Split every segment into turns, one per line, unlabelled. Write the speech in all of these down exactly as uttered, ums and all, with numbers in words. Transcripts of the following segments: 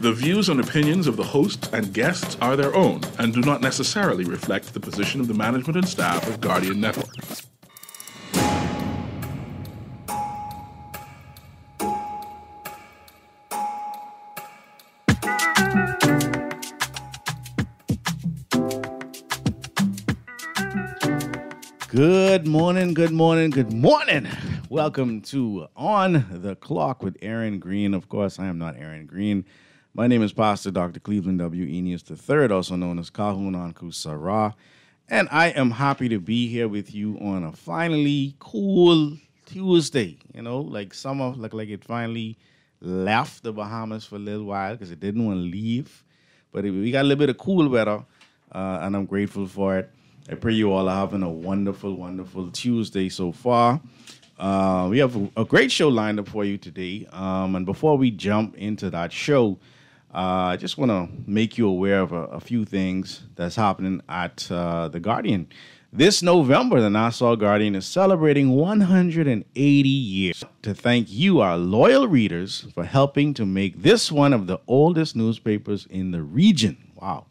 The views and opinions of the host and guests are their own and do not necessarily reflect the position of the management and staff of Guardian Network.
Good morning, good morning, good morning. Welcome to On the Clock with Erin, Greene. Of course, I am not Erin, Greene. My name is Pastor Doctor Cleveland W. Eneas the third, also known as Kahun Anku Sarah. And I am happy to be here with you on a finally cool Tuesday. You know, like summer, like, like it finally left the Bahamas for a little while because it didn't want to leave. But it, we got a little bit of cool weather, uh, and I'm grateful for it. I pray you all are having a wonderful, wonderful Tuesday so far. Uh, we have a, a great show lined up for you today. Um, and before we jump into that show, uh, I just want to make you aware of a, a few things that's happening at uh, The Guardian. This November, the Nassau Guardian is celebrating one hundred eighty years. To thank you, our loyal readers, for helping to make this one of the oldest newspapers in the region. Wow.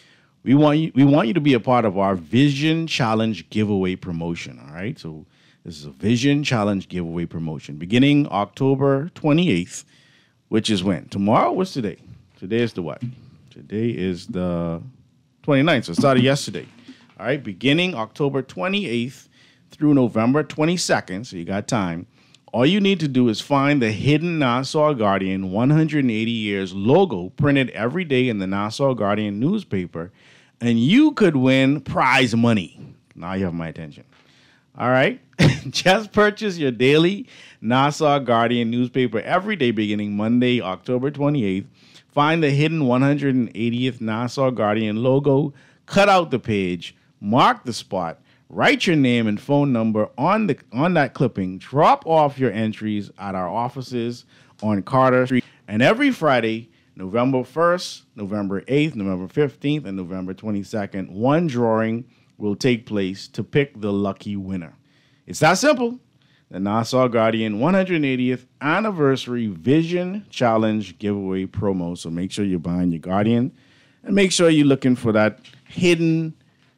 We want you, we want you to be a part of our Vision Challenge giveaway promotion, all right? So this is a Vision Challenge giveaway promotion beginning October twenty-eighth, which is when? Tomorrow? What's today? Today is the what? Today is the twenty-ninth, so it started yesterday. All right, beginning October twenty-eighth through November twenty-second, so you got time. All you need to do is find the hidden Nassau Guardian one hundred eighty years logo printed every day in the Nassau Guardian newspaper, and you could win prize money. Now you have my attention. All right? Just purchase your daily Nassau Guardian newspaper every day beginning Monday, October twenty-eighth. Find the hidden one hundred eightieth Nassau Guardian logo, cut out the page, mark the spot, write your name and phone number on the on that clipping, drop off your entries at our offices on Carter Street. And every Friday, November first, November eighth, November fifteenth, and November twenty-second, one drawing will take place to pick the lucky winner. It's that simple. The Nassau Guardian one hundred eightieth Anniversary Vision Challenge giveaway promo. So make sure you're buying your Guardian and make sure you're looking for that hidden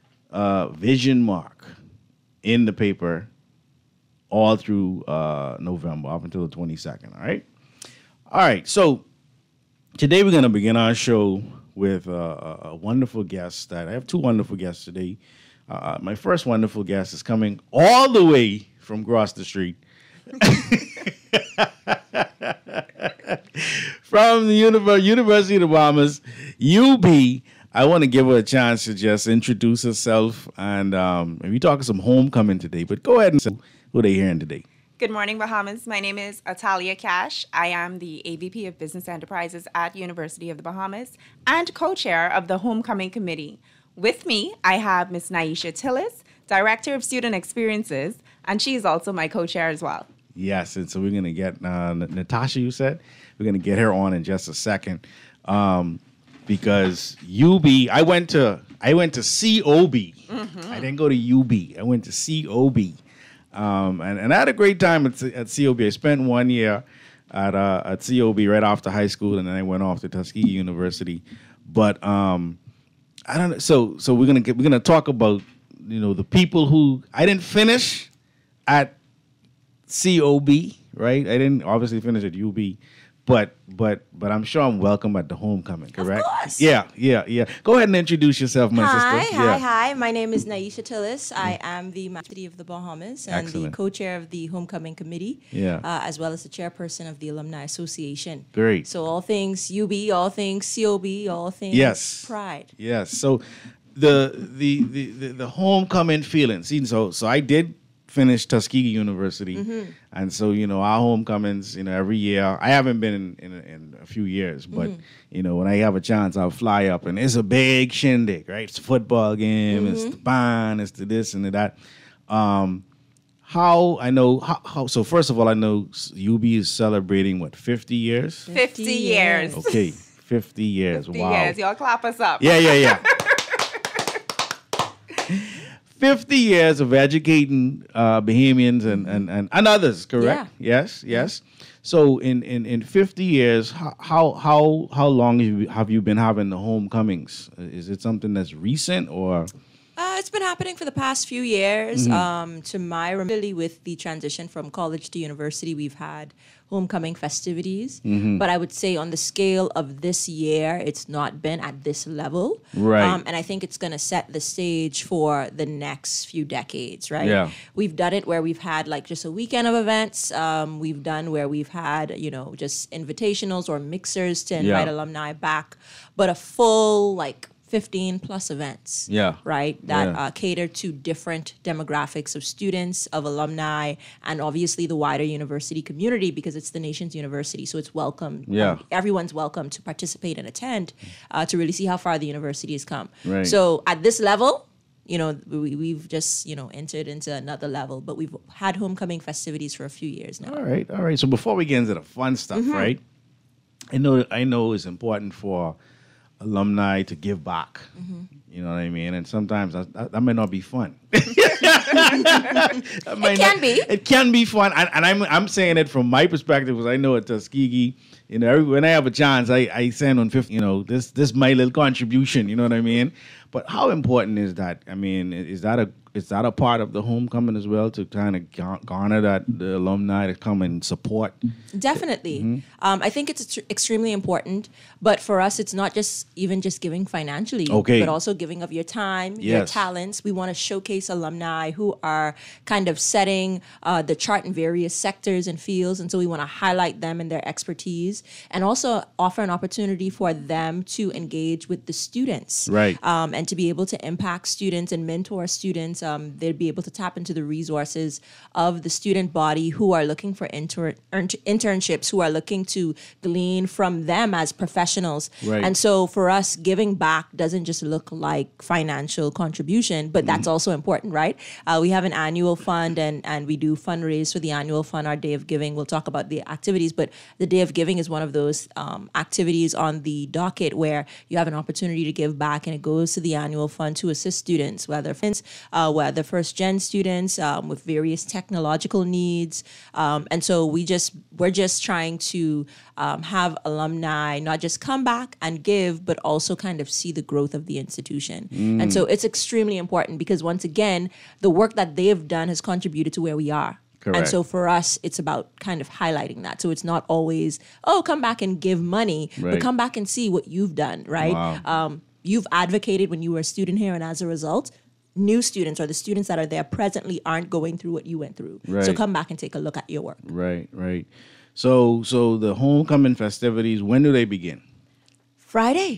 uh, vision mark in the paper all through uh, November, up until the twenty-second, all right? All right, so today we're going to begin our show with uh, a wonderful guest. That I have two wonderful guests today. Uh, my first wonderful guest is coming all the way from across the street. From the Univer- University of the Bahamas, U B. I want to give her a chance to just introduce herself, and um, we're talking some homecoming today, but go ahead and say who they hearing today.
Good morning, Bahamas. My name is Atalia Cash. I am the A V P of Business Enterprises at University of the Bahamas and co-chair of the Homecoming Committee. With me, I have Miss Naisha Tillis, Director of Student Experiences, and she is also my co-chair as well.
Yes, and so we're going to get uh, Natasha, you said? We're going to get her on in just a second. Um, because U B, I went to I went to C O B. Mm-hmm. I didn't go to U B. I went to C O B. Um, and, and I had a great time at, at C O B. I spent one year at uh, at C O B right after high school, and then I went off to Tuskegee University. But um, I don't know. So so we're gonna get, we're gonna talk about, you know, the people who I didn't finish at C O B, right? I didn't obviously finish at U B, but but but I'm sure I'm welcome at the homecoming, correct?
Of course.
Yeah, yeah, yeah. Go ahead and introduce yourself, my
hi,
sister.
Hi,
yeah.
hi, hi. My name is Naisha Tillis. I am the Master of the Bahamas and
Excellent.
the co-chair of the Homecoming Committee,
Yeah.
uh, as well as the chairperson of the Alumni Association.
Great.
So all things U B, all things C O B, all things
Yes.
Pride.
Yes. So the the the the, the homecoming feeling. See, so so I did finish Tuskegee University,
Mm-hmm.
and so you know our homecomings. You know every year. I haven't been in in, in a few years, but
Mm-hmm.
you know when I have a chance, I'll fly up, and it's a big shindig, right? It's a football game. It's
Mm-hmm.
the band. It's the this and the that. Um, how I know how, how so first of all I know U B is celebrating what fifty years.
fifty years.
Okay, fifty years.
fifty
Wow.
years. Y'all clap us up.
Yeah, yeah, yeah. fifty years of educating uh, Bahamians and, and, and, and others, correct?
Yeah.
Yes, yes. So in, in, in fifty years, how how how how long have you, have you been having the homecomings? Is it something that's recent or?
Uh, it's been happening for the past few years.
Mm-hmm.
Um, to my really with the transition from college to university, we've had homecoming festivities.
Mm-hmm.
But I would say on the scale of this year, it's not been at this level.
Right.
Um, and I think it's going to set the stage for the next few decades, right?
Yeah.
We've done it where we've had like just a weekend of events. Um, we've done where we've had, you know, just invitationals or mixers to invite
Yeah.
alumni back. But a full like fifteen plus events,
Yeah.
right, that
Yeah.
uh, cater to different demographics of students, of alumni, and obviously the wider university community because it's the nation's university, so it's welcome.
Yeah.
um, everyone's welcome to participate and attend uh, to really see how far the university has come.
Right.
So at this level, you know, we, we've just, you know, entered into another level, but we've had homecoming festivities for a few years now.
All right, all right. So before we get into the fun stuff,
Mm-hmm.
right? I know I know it's important for alumni to give back.
Mm-hmm.
You know what I mean? And sometimes that, that, that might not be fun. That might
It can
not-
be.
It can be fun, and, and I'm I'm saying it from my perspective because I know at Tuskegee, you know, every, when I have a chance, I, I send on fifty. You know, this this my little contribution. You know what I mean? But how important is that? I mean, is that a is that a part of the homecoming as well to kind of garner that the alumni to come and support?
Definitely.
Mm-hmm.
Um, I think it's ex- extremely important. But for us, it's not just even just giving financially,
Okay.
but also giving of your time, your
Yes.
talents. We want to showcase alumni who are kind of setting uh, the chart in various sectors and fields. And so we want to highlight them and their expertise and also offer an opportunity for them to engage with the students.
Right.
Um, and to be able to impact students and mentor students. Um, they'd be able to tap into the resources of the student body who are looking for inter- int- internships, who are looking to glean from them as professionals.
Right.
And so for us, giving back doesn't just look like financial contribution, but that's also important, right? Uh, we have an annual fund and, and we do fundraise for the annual fund, our Day of Giving. We'll talk about the activities, but the Day of Giving is one of those um, activities on the docket where you have an opportunity to give back and it goes to the annual fund to assist students, whether uh, whether first gen students um, with various technological needs. Um, and so we just, we're just trying to um, have alumni not just come back and give, but also kind of see the growth of the institution. And so it's extremely important because once again, the work that they have done has contributed to where we are.
Correct.
And so for us, it's about kind of highlighting that. So it's not always, oh, come back and give money,
Right.
but come back and see what you've done, right?
Wow.
Um, you've advocated when you were a student here, and as a result, new students or the students that are there presently aren't going through what you went through. So
Right.
come back and take a look at your work.
Right, right. So so the homecoming festivities, when do they begin?
Friday.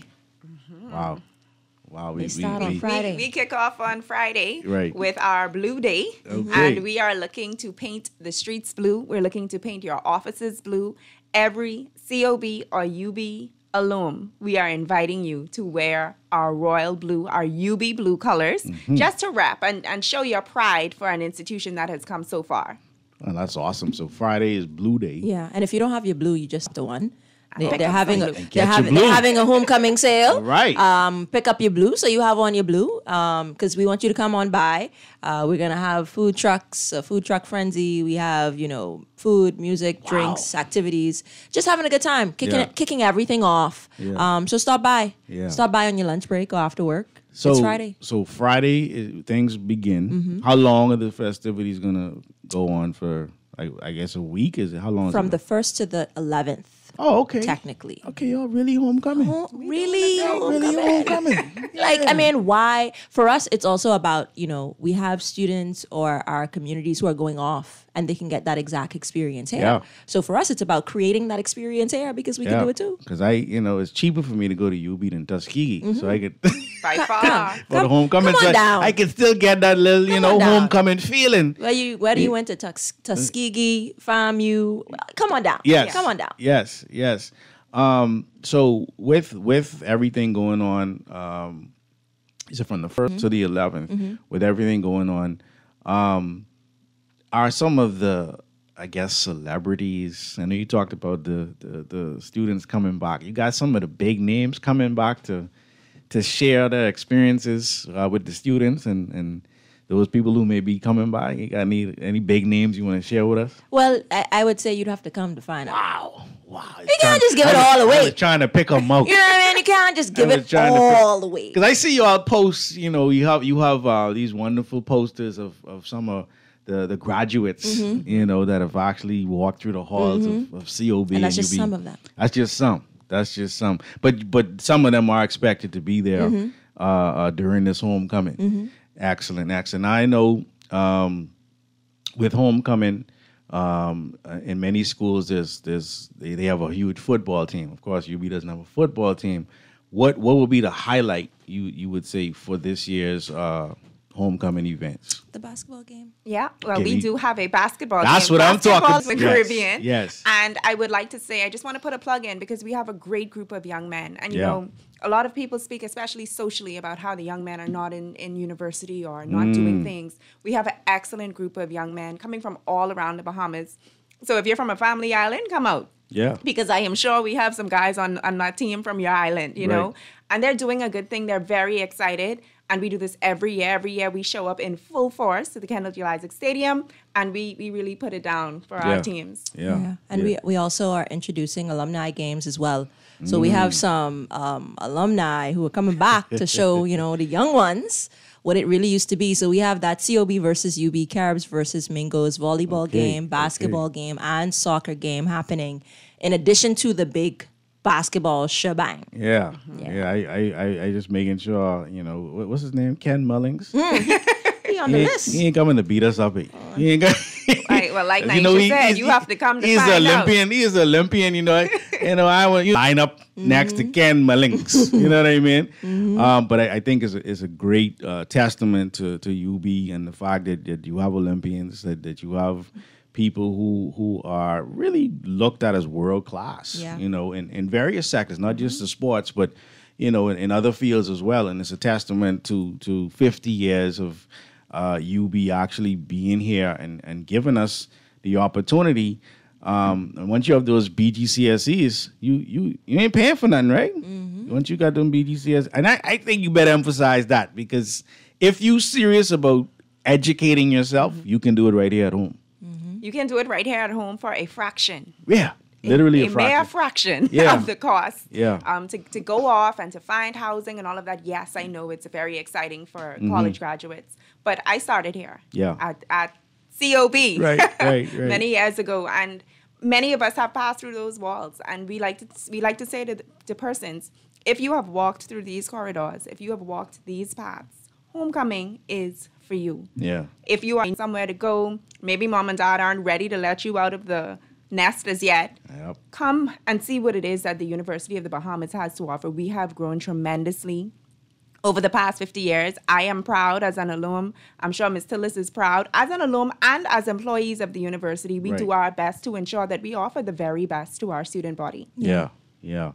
Wow. Wow. We,
They start
we,
on
we-
Friday.
We, we kick off on Friday
Right.
with our Blue Day.
Okay.
And we are looking to paint the streets blue. We're looking to paint your offices blue. Every C O B or U B alum, we are inviting you to wear our royal blue, our U B blue colors,
Mm-hmm.
just to rep and, and show your pride for an institution that has come so far.
Oh, that's awesome. So Friday is Blue Day.
Yeah, and if you don't have your blue, you just the one. They,
Pick
they're
up
having
some
a,
blue.
Get
they're,
your
having,
blue.
they're having a homecoming sale.
Right.
Um, pick up your blue, so you have on your blue. Um, because we want you to come on by. Uh, we're gonna have food trucks, a food truck frenzy. We have you know food, music, drinks, activities. Just having a good time, kicking
Yeah.
kicking everything off.
Yeah.
Um, so stop by.
Yeah.
Stop by on your lunch break or after work.
So
it's Friday.
So Friday is, things begin. How long are the festivities gonna go on for? I, I guess a week. Is it how long? is
From
it?
the first to the eleventh,
oh okay
technically.
Okay, y'all really homecoming.
Oh, really?
Y'all really homecoming.
Like, I mean, why? For us, it's also about, you know, we have students or our communities who are going off and they can get that exact experience here.
Yeah.
So for us, it's about creating that experience here because we can do it too.
Because I, you know, it's cheaper for me to go to U B than Tuskegee, so I could
By far.
for the homecoming.
come on
so I-
down.
I can still get that little, you
Come
know,
on down.
homecoming feeling.
Whether you, whether you went to Tus- Tuskegee, FAMU, come on down.
Yes.
Come on down.
Yes, yes. Um, so with with everything going on, um, is it from the 1st to the eleventh? With everything going on, um, are some of the, I guess, celebrities? I know you talked about the, the the students coming back. You got some of the big names coming back to to share their experiences uh, with the students and and those people who may be coming by? You got any any big names you want to share with us?
Well, I, I would say you'd have to come to find out.
Wow, wow!
You can't just give it all away.
I was trying to pick them out.
You know what I mean? You can't just give
I was
it
trying to
all away.
Because I see y'all posts. You know, you have you have uh, these wonderful posters of of some of the the graduates.
Mm-hmm.
You know, that have actually walked through the halls
Mm-hmm.
of, of C O B
And that's
U
just
B.
some of them.
That's just some. That's just some. But but some of them are expected to be there
Mm-hmm.
uh, uh, during this homecoming.
Mm-hmm.
Excellent, excellent. I know um, with homecoming, um, uh, in many schools, there's there's they, they have a huge football team. Of course, U B doesn't have a football team. What what would be the highlight you you would say for this year's uh, homecoming events?
The basketball game.
Yeah, well,
Okay,
we
we-
do have a basketball
That's
game.
what I'm
Basketball's
talking-
the
yes,
Caribbean.
yes.
And I would like to say, I just want to put a plug in because we have a great group of young men. And, you
Yeah.
know, a lot of people speak, especially socially, about how the young men are not in, in university or not
Mm.
doing things. We have an excellent group of young men coming from all around the Bahamas. So if you're from a family island, come out.
Yeah.
Because I am sure we have some guys on, on that team from your island, you know,
Right.
and they're doing a good thing. They're very excited. And we do this every year. Every year we show up in full force to the Kendall J. Isaac Stadium, and we, we really put it down for
Yeah.
our teams.
Yeah.
And
Yeah.
we we also are introducing alumni games as well. So we have some um, alumni who are coming back to show, you know, the young ones what it really used to be. So we have that C O B versus U B, Caribs versus Mingos volleyball
Okay,
game, basketball
okay.
game, and soccer game happening in addition to the big basketball shebang.
Yeah,
Yeah.
yeah. I, I, I, I just making sure. You know, what, what's his name? Ken Mullings.
Be on
He
the
ain't,
list.
he ain't coming to beat us up. He, he ain't got.
Right, well, like
you
Naisha
know, he,
said,
he's-
you have to come to
He's
find
an
out.
Olympian. He is an Olympian. You know. you know. I want you line up next to Ken Mullings. You know what I mean? Um, but I, I think it's a, it's a great uh, testament to, to U B and the fact that, that you have Olympians, that, that you have people who who are really looked at as world class.
Yeah.
You know, in, in various sectors, not just the sports, but you know, in, in other fields as well. And it's a testament to to fifty years of uh, U B actually being here and, and giving us the opportunity. Um, and once you have those B G C S Es, you you you ain't paying for nothing, right? Once you got them B G C S Es, and I, I think you better emphasize that, because if you serious about educating yourself, you can do it right here at home.
You can do it right here at home for a fraction.
Yeah, literally
a,
a,
a mere
fraction.
fraction
Yeah.
of the cost.
Yeah.
Um, to, to go off and to find housing and all of that. Yes, I know it's very exciting for college graduates, but I started here.
Yeah.
At, at C O B.
Right, right, right.
Many years ago, and many of us have passed through those walls, and we like to we like to say to, the, to persons, if you have walked through these corridors, if you have walked these paths, homecoming is for you.
Yeah.
If you are somewhere to go, maybe mom and dad aren't ready to let you out of the nest as yet,
Yep.
come and see what it is that the University of the Bahamas has to offer. We have grown tremendously over the past fifty years. I am proud as an alum. I'm sure Miz Tillis is proud. As an alum and as employees of the university, we
Right.
do our best to ensure that we offer the very best to our student body.
Yeah, yeah.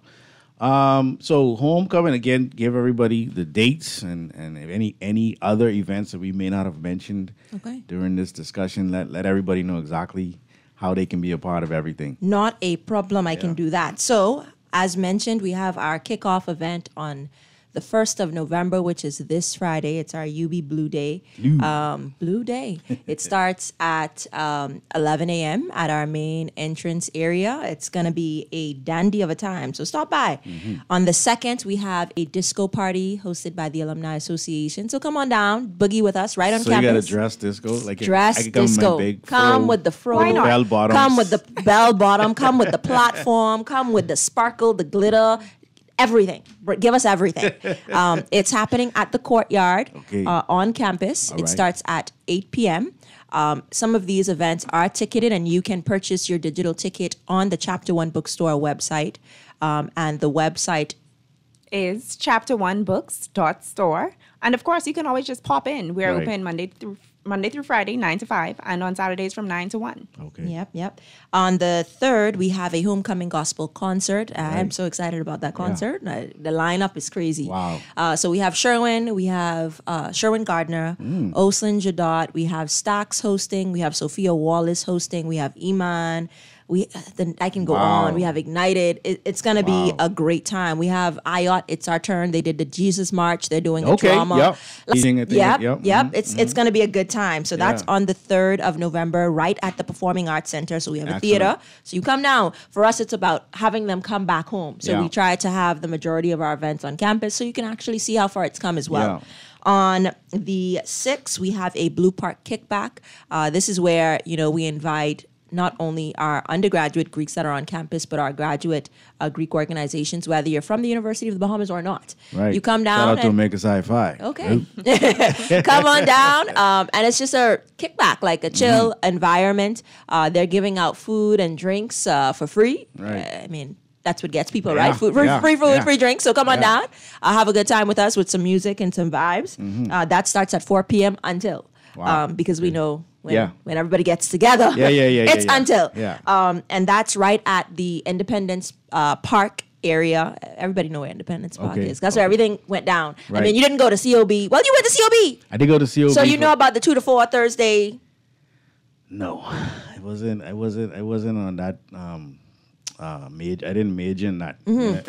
Um, so homecoming, again, give everybody the dates and, and if any any other events that we may not have mentioned
Okay.
during this discussion. Let let everybody know exactly how they can be a part of everything.
Not a problem. I
Yeah.
can do that. So, as mentioned, we have our kickoff event on the first of November, which is this Friday. It's our U B Blue Day.
Blue.
Um, Blue Day. It starts at um, eleven a.m. at our main entrance area. It's going to be a dandy of a time. So stop by.
Mm-hmm.
On the second, we have a disco party hosted by the Alumni Association. So come on down, boogie with us right on
So
campus.
you got to dress disco like
Dress
I could come in my
disco.
big
Come
fro,
with the fro.
Why not?
bell bottoms.
Come with the bell bottom. Come with the platform. Come with the sparkle, the glitter, everything. Br- Give us everything. Um, it's happening at the courtyard
Okay.
uh, on campus.
All
it
right.
starts at eight p.m. Um, some of these events are ticketed, and you can purchase your digital ticket on the Chapter One Bookstore website. Um, and the website
Is chapter one books dot store. And of course, you can always just pop in. We're
Right.
open Monday through Monday through Friday, nine to five, and on Saturdays from nine to one.
Okay.
Yep, yep. On the third, we have a homecoming gospel concert. I'm
Right.
so excited about that concert. Uh, the lineup is crazy.
Wow.
Uh, so we have Sherwin, we have uh, Sherwin Gardner,
Mm.
Oslin Jadot, we have Stax hosting, we have Sophia Wallace hosting, we have Iman, We, then I can go
Wow.
on. We have Ignited. It, it's going to be
Wow.
a great time. We have I O T. It's our turn. They did the Jesus March. They're doing a
Okay,
drama.
yep.
Let's-
Eating a thing,
Yep,
yep,
yep.
mhm,
It's it's going to be a good time. So that's
Yeah.
on the third of November, right at the Performing Arts Center. So we have a
Excellent.
theater. So you come down. For us, it's about having them come back home. So
Yeah.
we try to have the majority of our events on campus, so you can actually see how far it's come as well.
Yeah.
On the sixth, we have a Blue Park kickback. Uh, this is where, you know, we invite not only our undergraduate Greeks that are on campus, but our graduate uh, Greek organizations, whether you're from the University of the Bahamas or not.
Right.
You come down
Shout out to
and
Make Us High Five.
okay, come on down, um, and it's just a kickback, like a chill
Mm-hmm.
environment. Uh, they're giving out food and drinks uh, for free.
Right.
Uh, I mean, that's what gets people,
Yeah,
right? Food, free,
yeah,
free food,
yeah.
free drinks. So come on
Yeah.
down. Uh, have a good time with us with some music and some vibes. Uh, that starts at four p.m. until,
Mm-hmm. Wow.
um, because we know when,
Yeah.
when everybody gets together.
Yeah, yeah, yeah, yeah,
It's
yeah.
until.
Yeah.
Um, and that's right at the Independence uh, Park area. Everybody know where Independence Park
Okay,
is. That's where everything went down. I
Right.
mean, you didn't go to C O B. Well, you went to C O B.
I did go to C O B.
So you
for-
know about the two to four Thursday.
No, I wasn't. I wasn't. I wasn't on that. Um, uh, major. I didn't major in that.
Mm-hmm.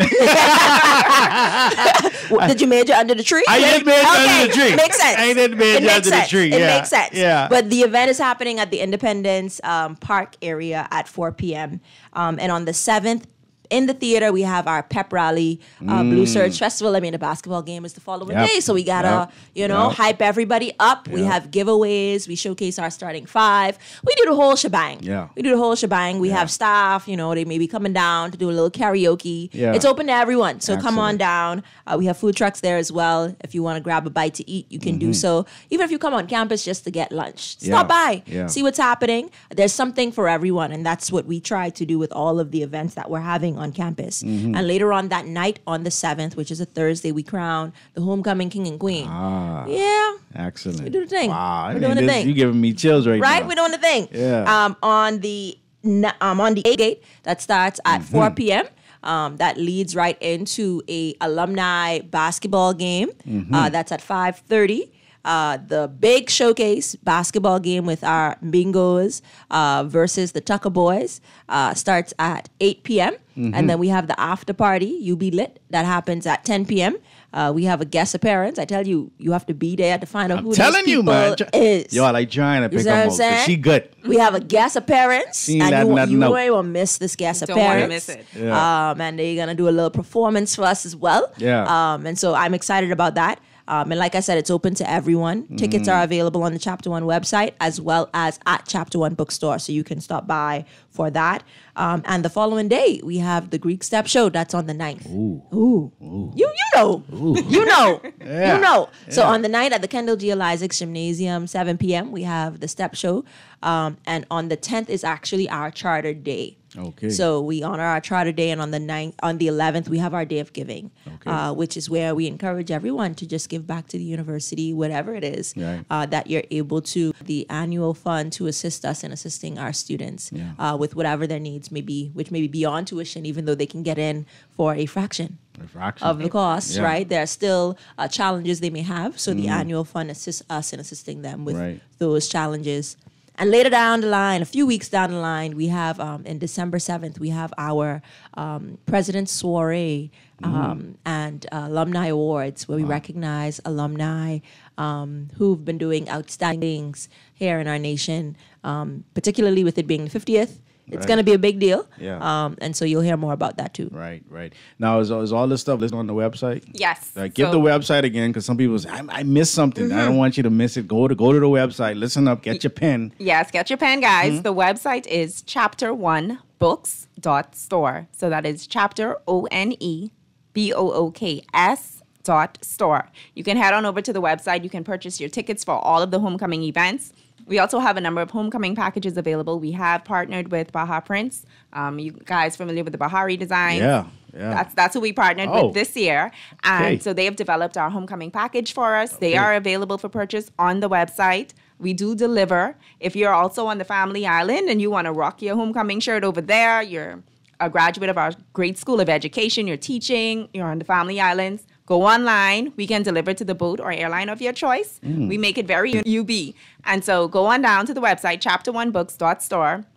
W- Did you major under the tree?
I did major
Okay,
under the tree.
Makes sense.
I did major
It makes
under the
sense.
tree,
It
yeah,
makes sense.
yeah.
But the event is happening at the Independence um, Park area at four p.m. Um, and on the seventh, in the theater, we have our pep rally, uh, Blue Surge Festival. I mean, the basketball game is the following
Mm. Yep.
day, so we gotta,
Yep.
you know,
Yep.
hype everybody up. We
Yep.
have giveaways. We showcase our starting five. We do the whole shebang.
Yeah.
We do the whole shebang. We
Yeah.
have staff. You know, they may be coming down to do a little karaoke.
Yeah.
It's open to everyone, so come on
Excellent.
down. Uh, we have food trucks there as well. If you want to grab a bite to eat, you can do so. Even if you come on campus just to get lunch,
Mm-hmm. Yeah.
stop by,
Yeah.
see what's happening. There's something for everyone, and that's what we try to do with all of the events that we're having on campus.
Mm-hmm.
And later on that night, on the seventh, which is a Thursday, we crown the homecoming king and queen.
Ah,
Yeah,
excellent.
We do the thing.
Wow, I
We're
mean,
doing the
this-
thing.
You giving me chills right,
right?
now.
We're doing the thing.
Yeah.
Um, on the n- um on the A gate that starts at
Mm-hmm.
four p.m. Um, that leads right into a alumni basketball game.
Mm-hmm.
Uh, that's at five thirty. Uh, the big showcase basketball game with our Bingos uh, versus the Tucker Boys uh, starts at eight p.m.
Mm-hmm.
And then we have the after party, You Be Lit, that happens at ten p.m. Uh, we have a guest appearance. I tell you, you have to be there to find out
I'm
who
telling
those
you,
people
man.
is.
Yo, I like trying to
You
pick
see what
them
I'm
up. 'cause
saying?
She good.
We have a guest appearance,
She ain't
and
letting
you,
nothing
you
out.
ain't gonna miss this guest
Don't wanna
appearance.
miss it.
Yeah.
Um, and they're gonna do a little performance for us as well.
Yeah.
Um, and so I'm excited about that. Um, and like I said, it's open to everyone. Tickets
Mm-hmm.
are available on the Chapter One website as well as at Chapter One bookstore, so you can stop by for that. Um, and the following day, we have the Greek Step Show. That's on the ninth. Ooh, Ooh. You you know, you know,
Yeah.
you know. So
Yeah.
on the night at the Kendall G. L. Isaacs Gymnasium, seven p.m., we have the Step Show. Um, and on the tenth is actually our Charter Day.
Okay.
So we honor our Charter Day, and on the ninth, on the eleventh, we have our Day of Giving,
Okay.
uh, which is where we encourage everyone to just give back to the university, whatever it is
Right.
uh, that you're able to. The annual fund to assist us in assisting our students
Yeah.
uh, with whatever their needs may be, which may be beyond tuition, even though they can get in for a fraction
A fraction.
of the cost,
Yeah.
right? There are still uh, challenges they may have. So the annual fund assists us in assisting them with
Right.
those challenges. And later down the line, a few weeks down the line, we have um, in December seventh, we have our um, President's Soiree um, and uh, Alumni Awards, where we recognize alumni um, who've been doing outstanding things here in our nation, um, particularly with it being the fiftieth. It's
Right.
going to be a big deal.
Yeah.
Um, and so you'll hear more about that too.
Right, right. Now, is, is all this stuff listed on the website?
Yes.
Like, give
So-
the website again, because some people say, I, I missed something. I don't want you to miss it. Go to go to the website. Listen up. Get your pen.
Yes, get your pen, guys.
Mm-hmm.
The website is chapter one books dot store. So that is chapter O N E B O O K S dot store. You can head on over to the website. You can purchase your tickets for all of the homecoming events. We also have a number of homecoming packages available. We have partnered with Baha Prints. Um, you guys familiar with the Bahari design?
Yeah, yeah.
That's that's who we partnered
Oh.
with this year. And
Okay.
so they have developed our homecoming package for us. They
Okay.
are available for purchase on the website. We do deliver. If you're also on the Family Island and you want to rock your homecoming shirt over there, you're a graduate of our great school of education, you're teaching, you're on the Family Islands, go online. We can deliver to the boat or airline of your choice. We make it very U B. And so go on down to the website, chapter one books dot store.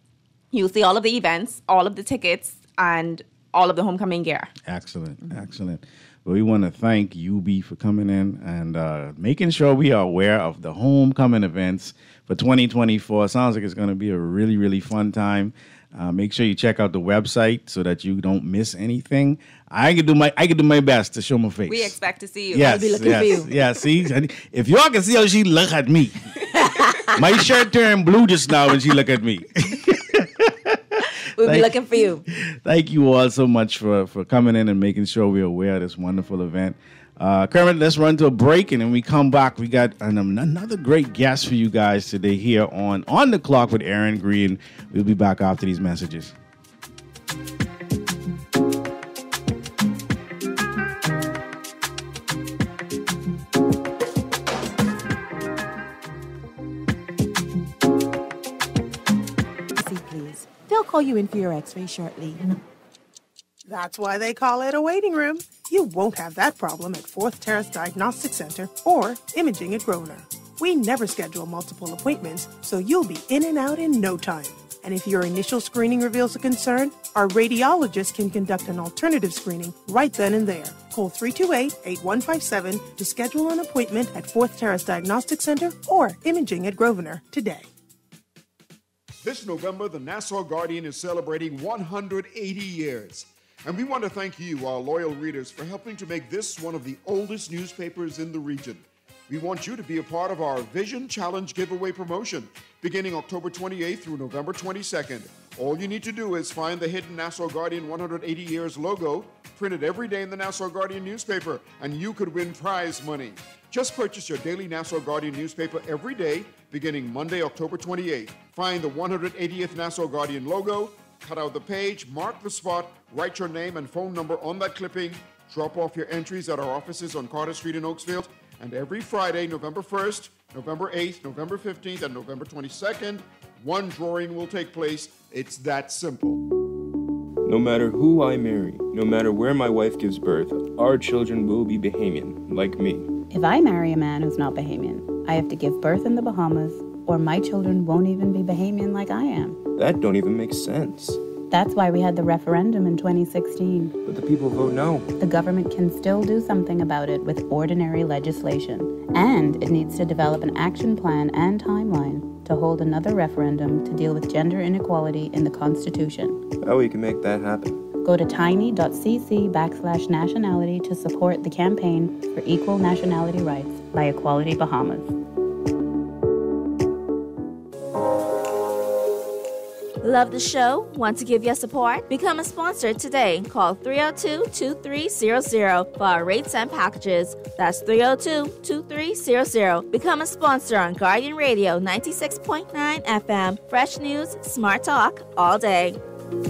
You'll see all of the events, all of the tickets, and all of the homecoming gear.
Excellent, mm-hmm. excellent. Well, we want to thank U B for coming in and uh, making sure we are aware of the homecoming events for twenty twenty-four. Sounds like it's going to be a really, really fun time. Uh, make sure you check out the website so that you don't miss anything. I can do my I can do my best to show my face.
We expect to see you.
Yes,
I'll be looking
yes,
for you.
yeah. See, if y'all can see how she look at me, my shirt turned blue just now when she look at me.
We'll
Thank-
be looking for you.
Thank you all so much for, for coming in and making sure we're aware of this wonderful event. Uh, Kermit, let's run to a break, and then we come back. We got an, another great guest for you guys today here on On the Clock with Erin Greene. We'll be back after these messages.
Please. They'll call you in for your x-ray shortly.
That's why they call it a waiting room. You won't have that problem at Fourth Terrace Diagnostic Center or Imaging at Grosvenor. We never schedule multiple appointments, so you'll be in and out in no time. And if your initial screening reveals a concern, our radiologist can conduct an alternative screening right then and there. Call three two eight, eight one five seven to schedule an appointment at Fourth Terrace Diagnostic Center or Imaging at Grosvenor today.
This November, the Nassau Guardian is celebrating one hundred eighty years. And we want to thank you, our loyal readers, for helping to make this one of the oldest newspapers in the region. We want you to be a part of our Vision Challenge giveaway promotion, beginning October twenty-eighth through November twenty-second. All you need to do is find the hidden Nassau Guardian one hundred eighty years logo, printed every day in the Nassau Guardian newspaper, and you could win prize money. Just purchase your daily Nassau Guardian newspaper every day, beginning Monday, October twenty-eighth. Find the one hundred eightieth Nassau Guardian logo, cut out the page, mark the spot, write your name and phone number on that clipping, drop off your entries at our offices on Carter Street in Oakesfield, and every Friday, November first, November eighth, November fifteenth, and November twenty-second, one drawing will take place. It's that simple.
No matter who I marry, no matter where my wife gives birth, our children will be Bahamian, like me.
If I marry a man who's not Bahamian, I have to give birth in the Bahamas, or my children won't even be Bahamian like I am.
That don't even make sense.
That's why we had the referendum in twenty sixteen.
But the people vote no.
The government can still do something about it with ordinary legislation. And it needs to develop an action plan and timeline to hold another referendum to deal with gender inequality in the Constitution.
How we can make that happen?
Go to tiny.cc backslash nationality to support the campaign for equal nationality rights by Equality Bahamas.
Love the show? Want to give your support? Become a sponsor today. Call three oh two, two three zero zero for our rates and packages. That's three oh two, two three zero zero. Become a sponsor on Guardian Radio ninety-six point nine F M. Fresh news, smart talk, all day.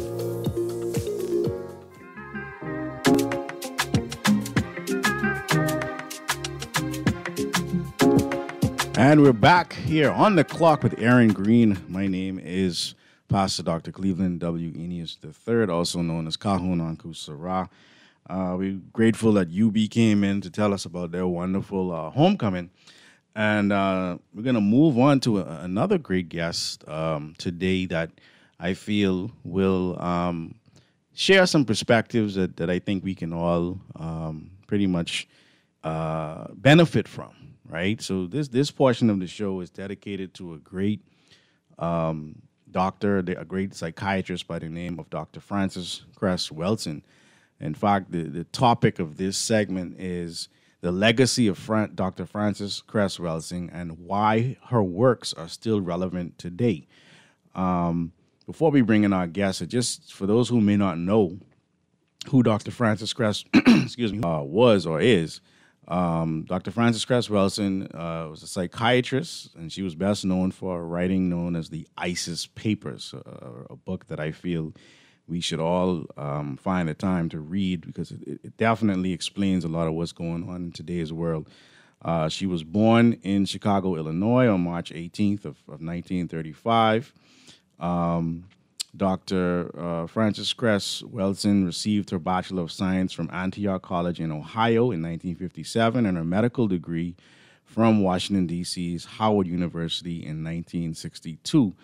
And we're back here on the clock with Erin Greene. My name is Pastor Doctor Cleveland W. Eneas the third, also known as Kahun Anku Sarah. Uh, we're grateful that U B came in to tell us about their wonderful uh, homecoming. And uh, we're going to move on to a, another great guest um, today that I feel will um, share some perspectives that, that I think we can all um, pretty much uh, benefit from, right? So this, this portion of the show is dedicated to a great um doctor, a great psychiatrist by the name of Doctor Frances Cress Welsing. In fact, the, the topic of this segment is the legacy of Fran- Doctor Frances Cress Welsing and why her works are still relevant today. Um, before we bring in our guests, just for those who may not know who Doctor Frances Cress, excuse me, uh, was or is, Um, Doctor Frances Cress Welsing uh, was a psychiatrist, and she was best known for a writing known as the ISIS Papers, uh, a book that I feel we should all um, find the time to read because it, it definitely explains a lot of what's going on in today's world. Uh, she was born in Chicago, Illinois on March eighteenth of, of nineteen thirty-five. Um, Doctor Uh, Frances Cress Welsing received her Bachelor of Science from Antioch College in Ohio in nineteen fifty-seven and her medical degree from Washington, D C's Howard University in nineteen sixty-two.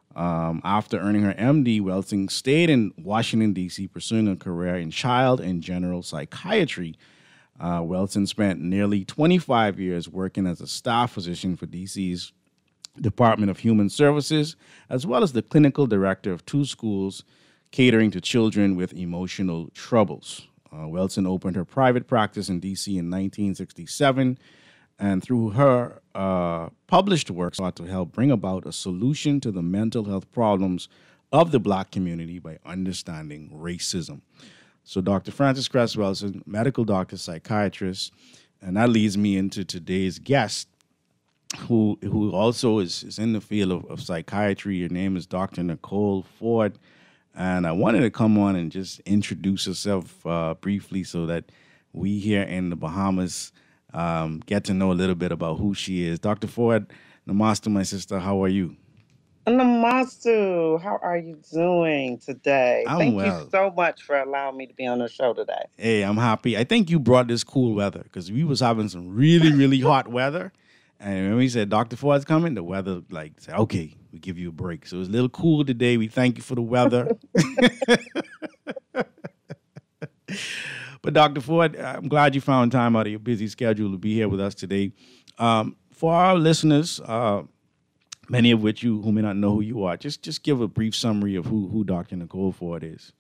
Um, after earning her M D, Welsing stayed in Washington, D C, pursuing a career in child and general psychiatry. Uh, Welsing spent nearly twenty-five years working as a staff physician for D C's Department of Human Services, as well as the clinical director of two schools catering to children with emotional troubles. Uh, Welsing opened her private practice in D C in nineteen sixty-seven, and through her uh, published work sought to help bring about a solution to the mental health problems of the Black community by understanding racism. So Doctor Frances Cress Welsing, medical doctor, psychiatrist, and that leads me into today's guest, who who also is, is in the field of, of psychiatry. Your name is Doctor Nicole Ford, and I wanted to come on and just introduce herself uh, briefly so that we here in the Bahamas um, get to know a little bit about who she is. Doctor Ford, namaste, my sister. How are you?
Namastu. How are you doing today?
I'm
Thank
well.
you so much for allowing me to be on the show today.
Hey, I'm happy. I think you brought this cool weather because we was having some really, really hot weather. And when we said Doctor Ford's coming, the weather like said, okay, we give you a break. So it was a little cool today. We thank you for the weather. But Doctor Ford, I'm glad you found time out of your busy schedule to be here with us today. Um, for our listeners, uh, many of which you who may not know who you are, just just give a brief summary of who who Doctor Nicole Ford is.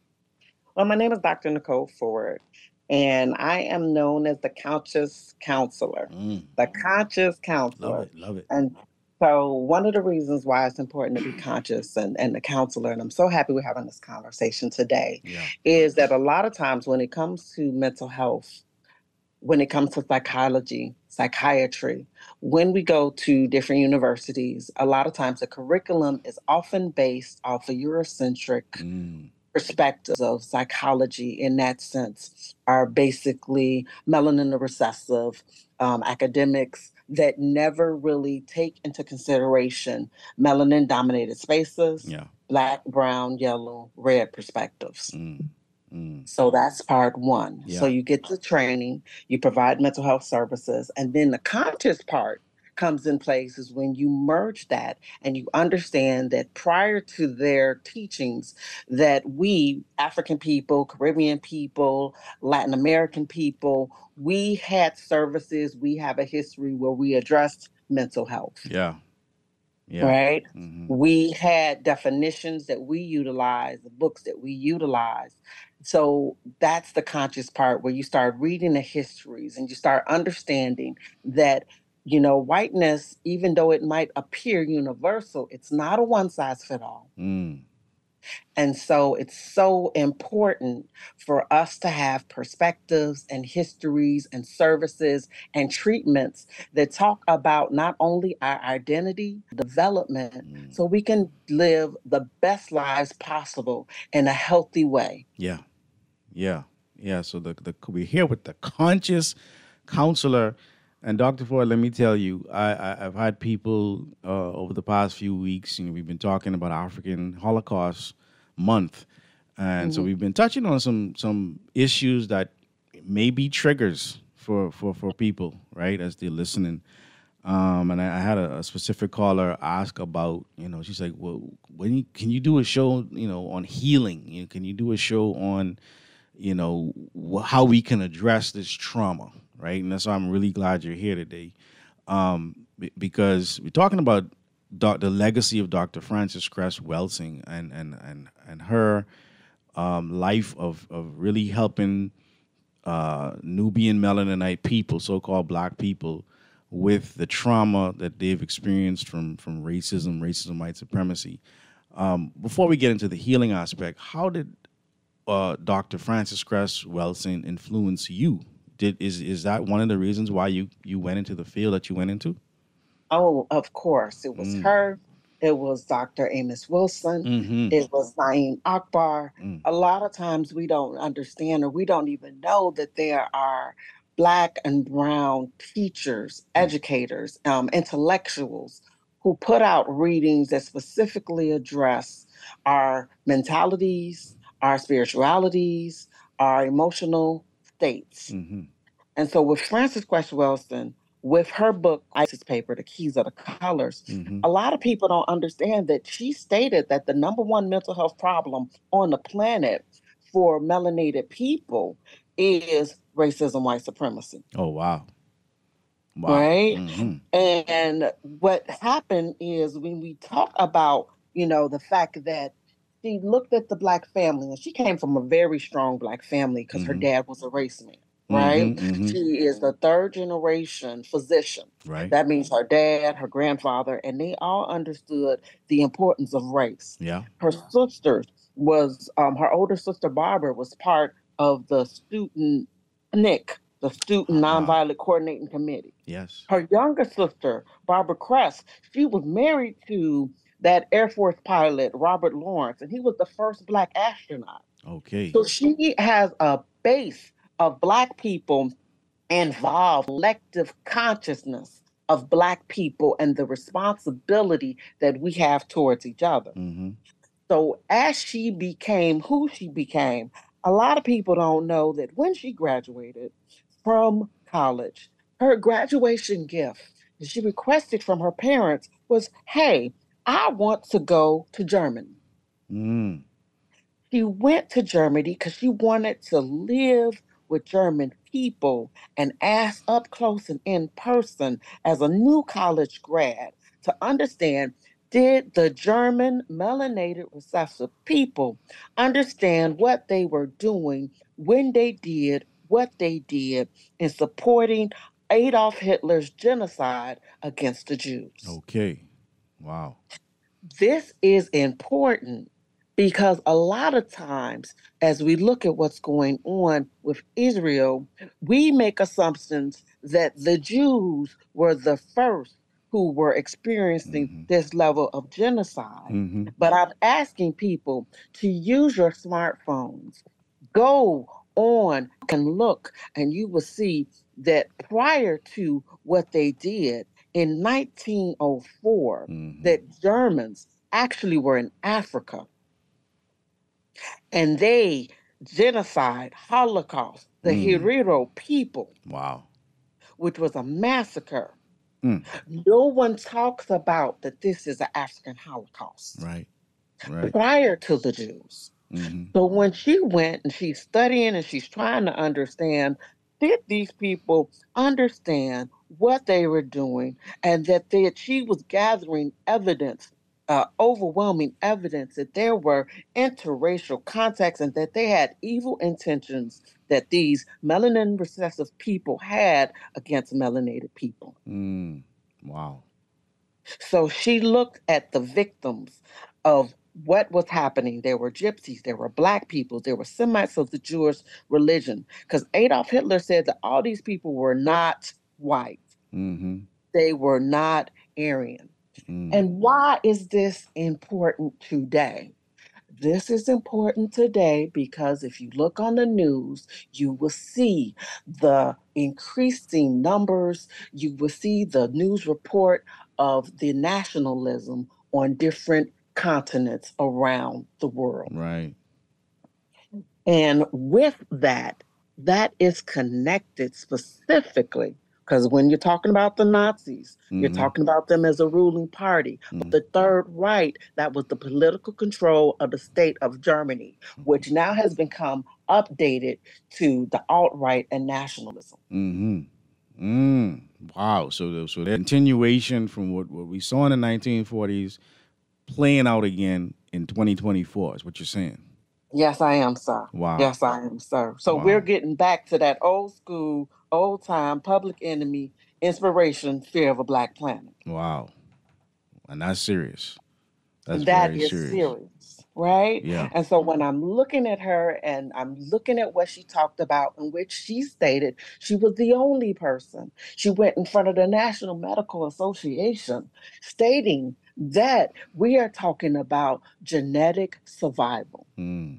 Well, my name is Doctor Nicole Ford, and I am known as the conscious counselor.
Mm.
The conscious counselor.
Love it, love it.
And so one of the reasons why it's important to be conscious and, and the counselor, and I'm so happy we're having this conversation today,
Yeah.
is that a lot of times when it comes to mental health, when it comes to psychology, psychiatry, when we go to different universities, a lot of times the curriculum is often based off of Eurocentric
Mm.
perspectives of psychology in that sense, are basically melanin recessive um, academics that never really take into consideration melanin dominated spaces,
Yeah.
black, brown, yellow, red perspectives.
Mm. Mm.
So that's part one.
Yeah.
So you get the training, you provide mental health services, and then the conscious part comes in place is when you merge that and you understand that prior to their teachings that we, African people, Caribbean people, Latin American people, we had services, we have a history where we addressed mental health.
Yeah. Yeah.
Right?
Mm-hmm.
We had definitions that we utilize, the books that we utilize. So that's the conscious part where you start reading the histories and you start understanding that, you know, whiteness, even though it might appear universal, it's not a one size fit all.
Mm.
And so it's so important for us to have perspectives and histories and services and treatments that talk about not only our identity, development,
Mm.
so we can live the best lives possible in a healthy way.
Yeah. Yeah. Yeah. So the, the we're here with the conscious counselor. And Doctor Ford, let me tell you, I, I, I've had people uh, over the past few weeks, you know, we've been talking about African Holocaust Month. And
Mhm.
so we've been touching on some some issues that may be triggers for, for, for people, right, as they're listening. Um, and I, I had a, a specific caller ask about, you know, she's like, well, when you, can you do a show, you know, on healing? You know, can you do a show on, you know, wh- how we can address this trauma, right? And that's why I'm really glad you're here today, um, b- because we're talking about doc- the legacy of Doctor Frances Cress Welsing and and and and her um, life of of really helping uh, Nubian Melanonite people, so-called Black people, with the trauma that they've experienced from from racism, racism, white supremacy. Um, before we get into the healing aspect, how did uh, Doctor Frances Cress Welsing influence you? Did is is that one of the reasons why you you went into the field that you went into?
Oh, of course. It was
Mm.
her. It was Doctor Amos Wilson.
Mm-hmm.
It was Naeem Akbar.
Mm.
A lot of times we don't understand or we don't even know that there are Black and brown teachers, educators, um, intellectuals who put out readings that specifically address our mentalities, our spiritualities, our emotional states.
Mm-hmm.
And so with Frances Cress Welsing, with her book, Isis Paper, The Keys of the Colors,
Mm-hmm.
a lot of people don't understand that she stated that the number one mental health problem on the planet for melanated people is racism, white supremacy.
Oh, wow. Wow.
Right?
Mm-hmm.
And what happened is when we talk about, you know, the fact that she looked at the Black family, and she came from a very strong Black family because
mm-hmm.
her dad was a race man.
Mm-hmm,
Right?
mm-hmm.
She is the third generation physician.
Right.
That means her dad, her grandfather, and they all understood the importance of race.
Yeah.
Her sister was, um, her older sister Barbara was part of the student N I C, the Student
Uh-huh.
Nonviolent Coordinating Committee.
Yes.
Her younger sister, Barbara Kress, she was married to that Air Force pilot, Robert Lawrence, and he was the first Black astronaut.
Okay.
So she has a base of Black people involved, collective consciousness of Black people and the responsibility that we have towards each other.
Mm-hmm.
So as she became who she became, a lot of people don't know that when she graduated from college, her graduation gift that she requested from her parents was, hey, I want to go to Germany.
Mm.
She went to Germany because she wanted to live with German people and ask up close and in person as a new college grad to understand, did the German melanated recessive people understand what they were doing when they did what they did in supporting Adolf Hitler's genocide against the Jews?
Okay. Wow.
This is important because a lot of times, as we look at what's going on with Israel, we make assumptions that the Jews were the first who were experiencing
mm-hmm.
this level of genocide.
Mm-hmm.
But I'm asking people to use your smartphones. Go on and look, and you will see that prior to what they did in nineteen oh four,
mm-hmm.
that Germans actually were in Africa and they genocide, Holocaust, the
Mm.
Herero people.
Wow.
Which was a massacre.
Mm.
No one talks about that this is an African Holocaust.
Right. Right.
Prior to the Jews.
Mm-hmm.
So when she went and she's studying and she's trying to understand, did these people understand what they were doing, and that they, she was gathering evidence, uh, overwhelming evidence that there were interracial contacts and that they had evil intentions that these melanin recessive people had against melanated people.
Mm. Wow.
So she looked at the victims of what was happening. There were gypsies, there were Black people, there were Semites of the Jewish religion. Because Adolf Hitler said that all these people were not white.
Mm-hmm.
They were not Aryan.
Mm.
And why is this important today? This is important today because if you look on the news, you will see the increasing numbers. You will see the news report of the nationalism on different continents around the world.
Right.
And with that, that is connected specifically because when you're talking about the Nazis, mm-hmm. you're talking about them as a ruling party. Mm-hmm. But the Third Reich, that was the political control of the state of Germany, which now has become updated to the alt-right and nationalism.
Mm-hmm. Mm. Wow. So, so that continuation from what, what we saw in the nineteen forties playing out again in twenty twenty-four is what you're saying.
Yes, I am, sir.
Wow.
Yes, I am, sir. So wow. We're getting back to that old school, old time, Public Enemy, inspiration, fear of a Black planet.
Wow. And that's serious. That's
that
very
is
serious.
serious, right?
Yeah.
And so when I'm looking at her and I'm looking at what she talked about, in which she stated she was the only person. She went in front of the National Medical Association stating that we are talking about genetic survival.
Mm.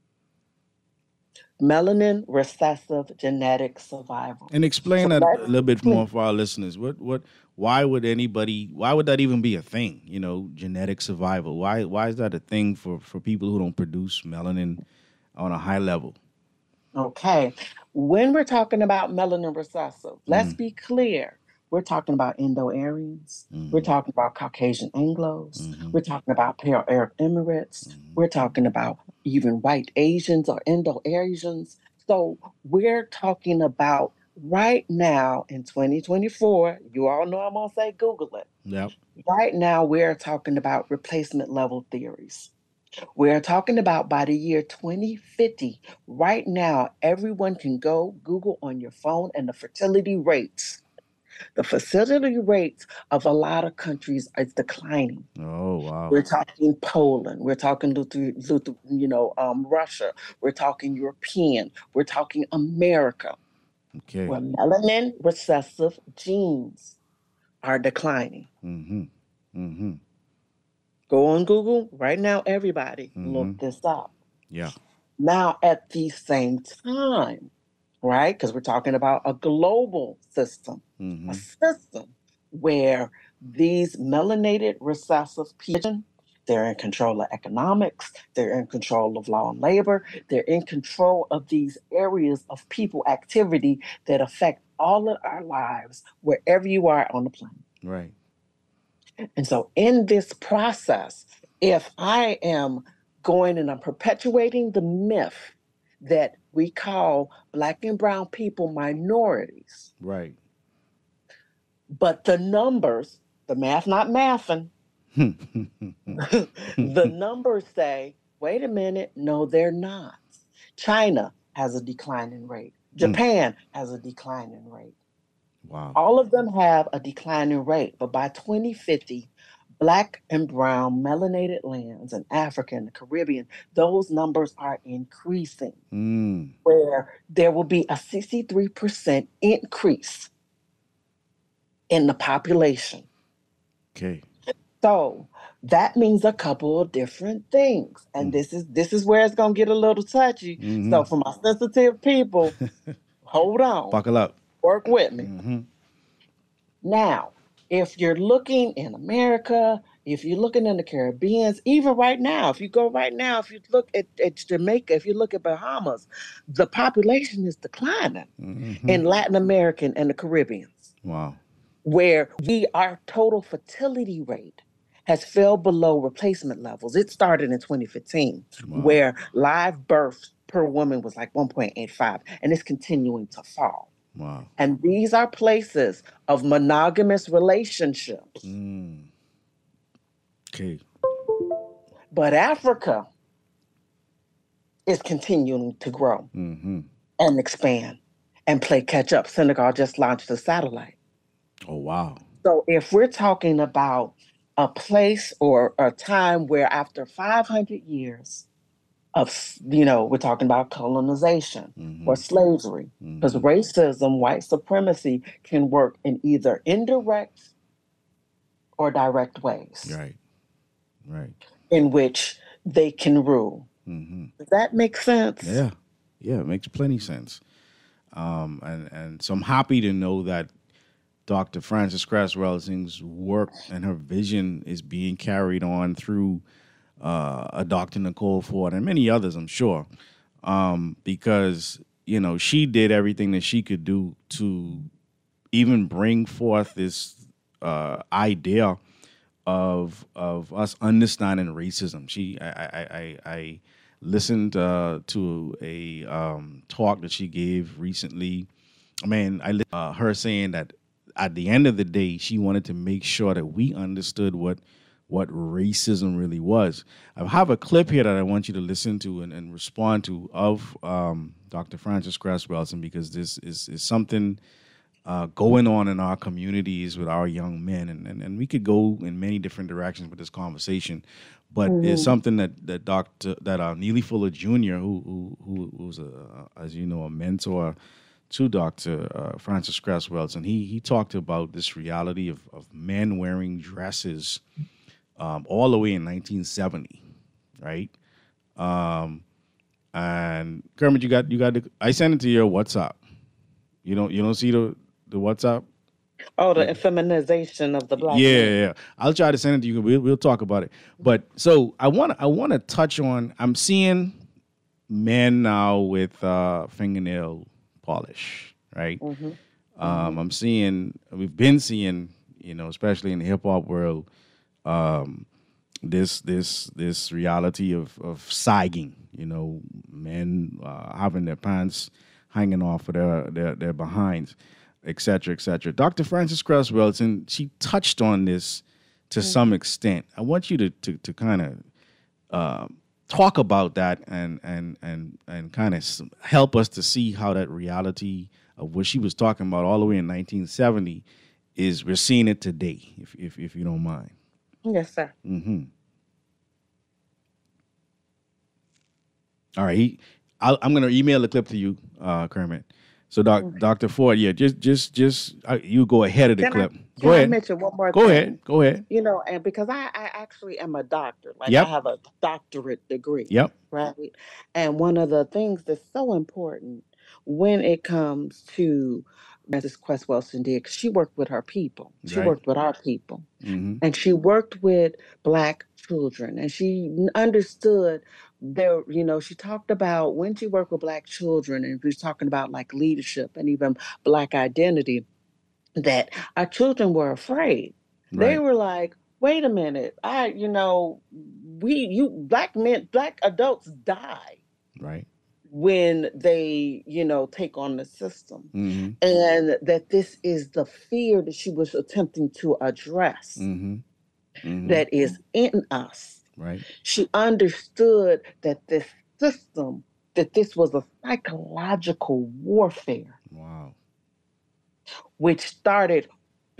Melanin recessive genetic survival.
And explain so that a little bit more for our listeners. What what why would anybody why would that even be a thing? You know, genetic survival. Why why is that a thing for, for people who don't produce melanin on a high level?
Okay. When we're talking about melanin recessive, let's mm. be clear. We're talking about Indo-Aryans.
Mm-hmm.
We're talking about Caucasian Anglos.
Mm-hmm.
We're talking about Pale Arab Emirates.
Mm-hmm.
We're talking about even white Asians or Indo-Asians. So we're talking about right now in twenty twenty-four, you all know I'm going to say Google it.
Yep.
Right now, we're talking about replacement level theories. We're talking about by the year twenty fifty, right now, everyone can go Google on your phone and the fertility rates. The fertility rates of a lot of countries is declining.
Oh, wow.
We're talking Poland. We're talking, Luther, Luther, you know, um, Russia. We're talking European. We're talking America.
Okay.
Where melanin recessive genes are declining.
Mm-hmm. Mm-hmm.
Go on Google right now, everybody.
Mm-hmm.
Look this up.
Yeah.
Now, at the same time, right? Because we're talking about a global system,
Mm-hmm.
a system where these melanated recessive people, they're in control of economics, they're in control of law and labor, they're in control of these areas of people activity that affect all of our lives, wherever you are on the planet.
Right.
And so in this process, if I am going and I'm perpetuating the myth that we call Black and brown people minorities,
Right.
but the numbers, the math not mathing, the numbers say, wait a minute, no, they're not. China has a declining rate. Japan has a declining rate.
Wow.
All of them have a declining rate, but by twenty fifty, Black and brown melanated lands in Africa and the Caribbean, those numbers are increasing,
Mm.
where there will be a sixty-three percent increase in the population.
Okay.
So that means a couple of different things. And
Mm.
this is this is where it's gonna get a little touchy.
Mm-hmm.
So for my sensitive people, hold on.
Buckle up.
Work with me.
Mm-hmm.
Now, if you're looking in America, if you're looking in the Caribbean, even right now, if you go right now, if you look at, at Jamaica, if you look at Bahamas, the population is declining
Mm-hmm.
in Latin America and the Caribbean,
Wow.
where we our total fertility rate has fell below replacement levels. It started in twenty fifteen,
Wow.
where live births per woman was like one point eight five, and it's continuing to fall.
Wow.
And these are places of monogamous relationships.
Mm. Okay.
But Africa is continuing to grow
Mm-hmm.
and expand and play catch up. Senegal just launched a satellite.
Oh, wow.
So if we're talking about a place or a time where after five hundred years of, you know, we're talking about colonization
Mm-hmm.
or slavery, because
Mm-hmm.
racism, white supremacy can work in either indirect or direct ways.
Right. Right.
In which they can rule.
Mm-hmm.
Does that make sense?
Yeah. Yeah, it makes plenty sense. Um, and, and so I'm happy to know that Doctor Frances Cress Welsing's work and her vision is being carried on through uh, a Doctor Nicole Ford and many others, I'm sure, um, because, you know, she did everything that she could do to even bring forth this uh, idea of of us understanding racism. She, I, I, I, I listened uh, to a um, talk that she gave recently. I mean, I uh, her saying that at the end of the day, she wanted to make sure that we understood what what racism really was. I have a clip here that I want you to listen to and, and respond to of um, Doctor Frances Cress Welsing, because this is, is something uh, going on in our communities with our young men. And, and, and we could go in many different directions with this conversation. But
Mhm.
it's something that that Doctor that uh, Neely Fuller Junior, who who who who's a, as you know, a mentor to Doctor Uh, Frances Cress Welsing, he he talked about this reality of of men wearing dresses um, all the way in nineteen seventy, right? Um, and Kermit, you got you got the, I sent it to your WhatsApp. You don't you don't see the the WhatsApp?
Oh, the feminization of the black
Yeah,
man.
yeah. I'll try to send it to you. We'll, we'll talk about it. But so I want I want to touch on. I'm seeing men now with uh, fingernail polish, right?
Mhm.
Um,
Mm-hmm.
I'm seeing, we've been seeing, you know, especially in the hip hop world, um, this this this reality of of sagging. You know, men uh, having their pants hanging off of their their, their behinds, et cetera, et cetera. Doctor Frances Cress Welsing, she touched on this to
Mm-hmm.
some extent. I want you to to, to kind of uh, talk about that and and and and kind of help us to see how that reality of what she was talking about all the way in nineteen seventy is we're seeing it today. If if if you don't mind.
Yes, sir.
Mm-hmm. All right, he, I'll, I'm going to email the clip to you, uh, Kermit. So, doc,
Okay.
Doctor Ford, yeah, just, just, just, uh, you go ahead of the
Can I
clip.
can
Go
I
ahead.
mention one more
Go
thing?
ahead. Go ahead.
You know, and because I, I actually am a doctor, like
Yep.
I have a doctorate degree,
Yep.
right? And one of the things that's so important when it comes to Frances Cress Welsing did, 'cause she worked with her people, she
Right.
worked with our people,
Mm-hmm.
and she worked with Black children, and she n- understood there. You know, she talked about when she worked with Black children, and she was talking about like leadership and even Black identity, that our children were afraid. They
Right.
were like, wait a minute, I, you know, we, you, Black men, Black adults die
Right.
when they, you know, take on the system.
Mm-hmm.
And that this is the fear that she was attempting to address
Mm-hmm. Mm-hmm.
that is in us.
Right.
She understood that this system, that this was a psychological warfare,
Wow.
which started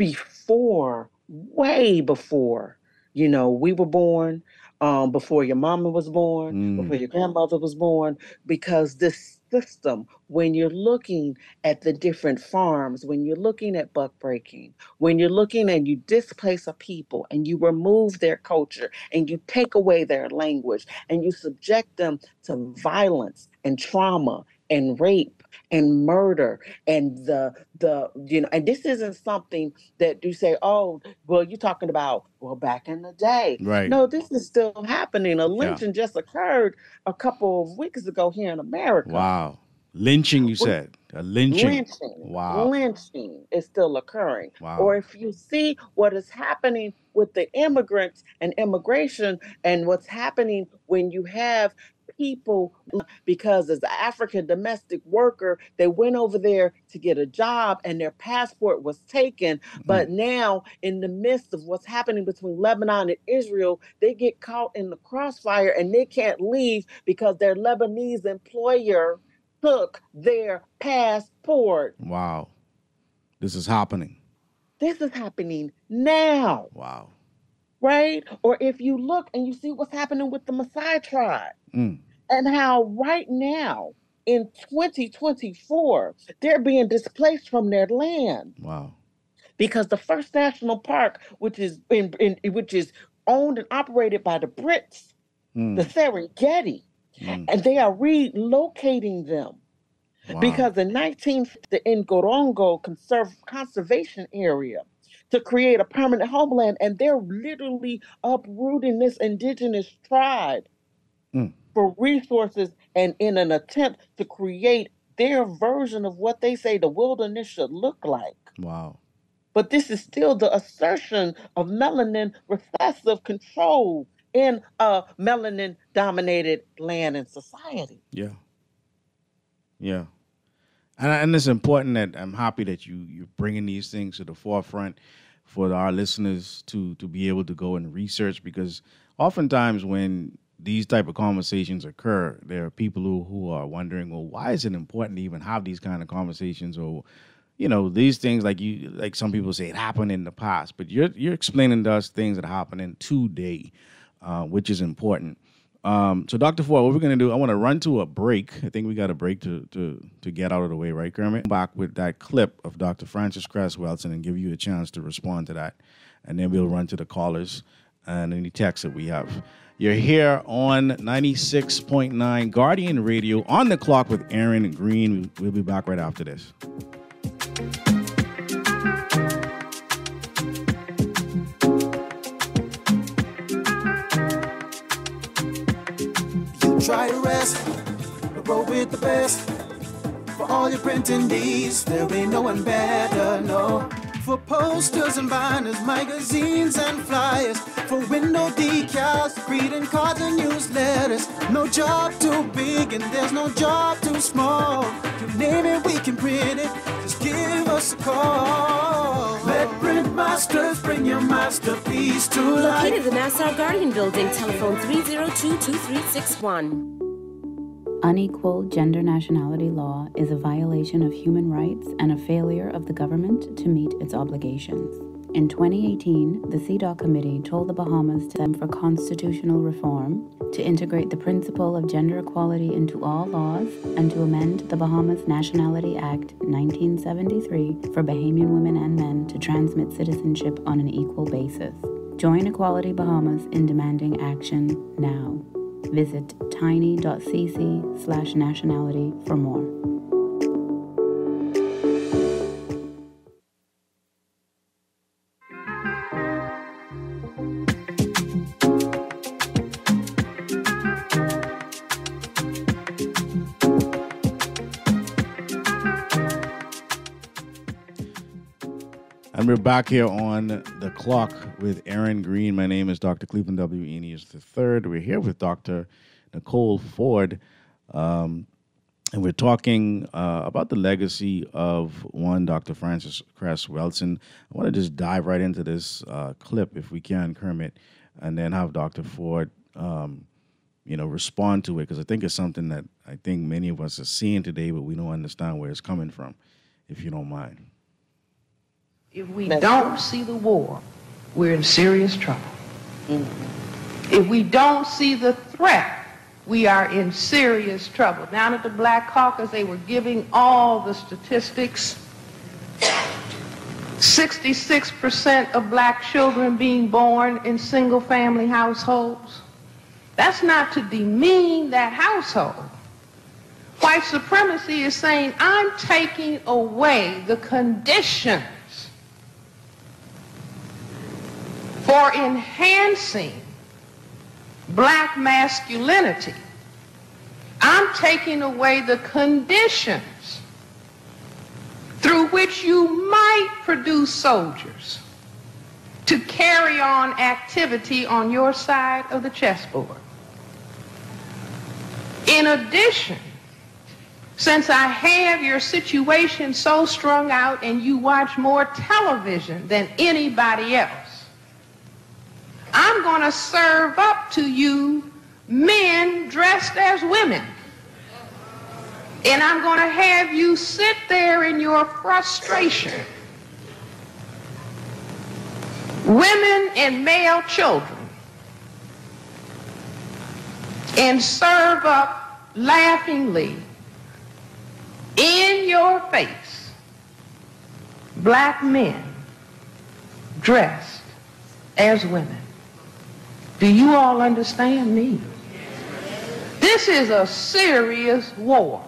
before, way before, you know, we were born, um, before your mama was born, before
Mm.
your grandmother was born, because this system, when you're looking at the different farms, when you're looking at buck breaking, when you're looking and you displace a people and you remove their culture and you take away their language and you subject them to violence and trauma and rape and murder and the the you know, and this isn't something that you say, oh, well, you're talking about, well, back in the day.
Right.
No, this is still happening. A
Yeah.
lynching just occurred a couple of weeks ago here in America.
Wow. Lynching, you said. A lynching.
Lynching,
Wow.
lynching is still occurring.
Wow.
Or if you see what is happening with the immigrants and immigration, and what's happening when you have people, because as an African domestic worker, they went over there to get a job and their passport was taken. But now, in the midst of what's happening between Lebanon and Israel, they get caught in the crossfire and they can't leave because their Lebanese employer took their passport.
Wow. This is happening.
This is happening now.
Wow.
Right? Or if you look and you see what's happening with the Maasai tribe,
Mm.
and how right now in twenty twenty-four, they're being displaced from their land.
Wow.
Because the first national park, which is in, in which is owned and operated by the Brits,
Mm.
the Serengeti,
Mm.
and they are relocating them.
Wow.
Because in nineteen fifty, the Ngorongo conserv- conservation area to create a permanent homeland, and they're literally uprooting this indigenous tribe
Mm.
for resources and in an attempt to create their version of what they say the wilderness should look like.
Wow.
But this is still the assertion of melanin recessive control in a melanin dominated land and society.
Yeah. Yeah. And, and it's important that I'm happy that you, you're bringing these things to the forefront for our listeners to, to be able to go and research, because oftentimes when these type of conversations occur, there are people who, who are wondering, well, why is it important to even have these kind of conversations? Or, you know, these things, like you, like some people say it happened in the past, but you're you're explaining to us things that are happening today, uh, which is important. Um, so, Doctor Ford, what we're going to do, I want to run to a break. I think we got a break to, to, to get out of the way, right, Kermit? Back with that clip of Doctor Frances Cress Welsing and give you a chance to respond to that. And then we'll run to the callers and any texts that we have. You're here on ninety-six point nine Guardian Radio, on the clock with Erin and Greene. We'll be back right after this.
Try to rest, but roll with the best. For all your printing needs, there ain't no one better, no. For posters and binders, magazines and flyers, for window decals, greeting cards and newsletters. No job too big and there's no job too small. You name it, we can print it, just give us a call. Let Print Masters bring your masterpiece to life.
Located in the Nassau Guardian Building, telephone three oh two, two three six one.
Unequal gender nationality law is a violation of human rights and a failure of the government to meet its obligations. In twenty eighteen, the C D O C Committee told the Bahamas to them for constitutional reform, to integrate the principle of gender equality into all laws, and to amend the Bahamas Nationality Act nineteen seventy-three for Bahamian women and men to transmit citizenship on an equal basis. Join Equality Bahamas in demanding action now. Visit tiny.cc slash nationality for more.
And we're back here on The Clock with Erin Greene. My name is Doctor Cleveland W. Eneas the third. We're here with Doctor Nicole Ford, um, and we're talking uh, about the legacy of one Doctor Frances Cress Welsing. I want to just dive right into this uh, clip, if we can, Kermit, and then have Doctor Ford, um, you know, respond to it, because I think it's something that I think many of us are seeing today, but we don't understand where it's coming from, if you don't mind.
If we don't see the war, we're in serious trouble. Mm-hmm. If we don't see the threat, we are in serious trouble. Down at the Black Caucus, they were giving all the statistics. sixty-six percent of black children being born in single-family households. That's not to demean that household. White supremacy is saying, I'm taking away the conditions for enhancing black masculinity. I'm taking away the conditions through which you might produce soldiers to carry on activity on your side of the chessboard. In addition, since I have your situation so strung out and you watch more television than anybody else, I'm going to serve up to you men dressed as women. And I'm going to have you sit there in your frustration. Women and male children. And serve up laughingly in your face black men dressed as women. Do you all understand me? This is a serious war.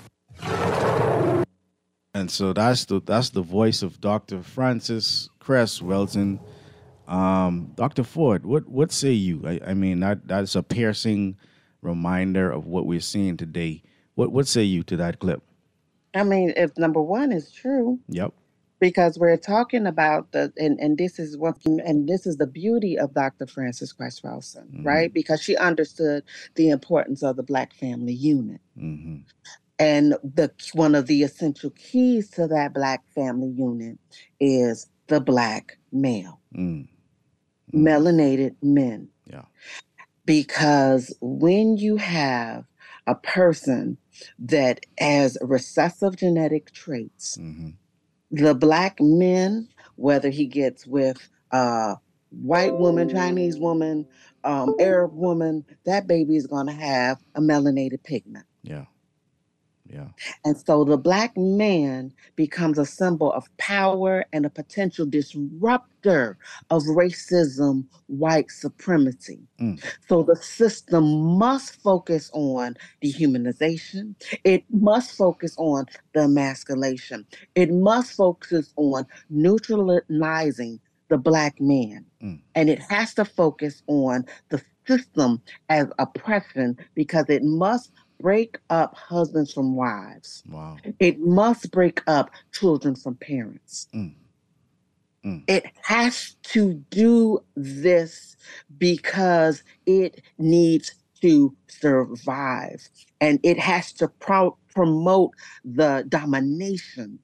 And so that's the that's the voice of Doctor Frances Cress Welsing. Um, Doctor Ford, what what say you? I, I mean, that that's a piercing reminder of what we're seeing today. What what say you to that clip?
I mean, if number one is true.
Yep.
Because we're talking about the, and, and this is what, and this is the beauty of Doctor Frances Cress Welsing, mm-hmm. right? Because she understood the importance of the Black family unit. Mm-hmm. And the one of the essential keys to that Black family unit is the Black male, mm-hmm. melanated men.
Yeah.
Because when you have a person that has recessive genetic traits, mm-hmm. the Black men, whether he gets with a white woman, Chinese woman, um, Arab woman, that baby is going to have a melanated pigment.
Yeah. Yeah.
And so the Black man becomes a symbol of power and a potential disruptor of racism, white supremacy. Mm. So the system must focus on dehumanization. It must focus on the emasculation. It must focus on neutralizing the Black man. Mm. And it has to focus on the system as oppression because it must break up husbands from wives.
Wow.
It must break up children from parents.
Mm. Mm.
It has to do this because it needs to survive. And it has to pro- promote the domination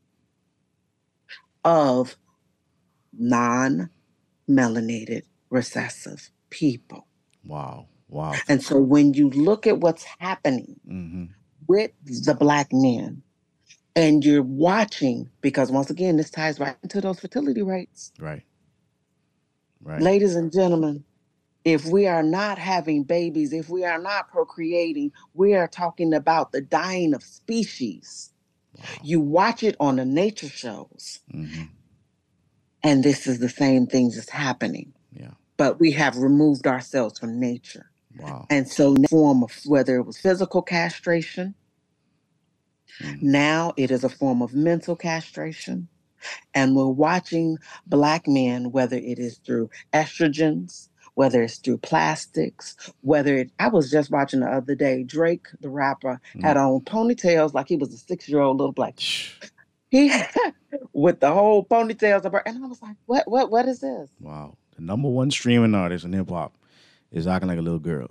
of non-melanated recessive people.
Wow. Wow.
And so when you look at what's happening
Mm-hmm.
with the Black men, and you're watching, because once again, this ties right into those fertility rates.
Right. Right.
Ladies and gentlemen, if we are not having babies, if we are not procreating, we are talking about the dying of species. Wow. You watch it on the nature shows,
mm-hmm.
and this is the same thing that's happening.
Yeah.
But we have removed ourselves from nature.
Wow.
And so, form of whether it was physical castration,
mm-hmm.
now it is a form of mental castration. And we're watching Black men, whether it is through estrogens, whether it's through plastics, whether it, I was just watching the other day, Drake, the rapper, mm. had on ponytails like he was a six-year-old little black. He with the whole ponytails, and I was like, what, what, what is this?
Wow. The number one streaming artist in hip hop is acting like a little girl.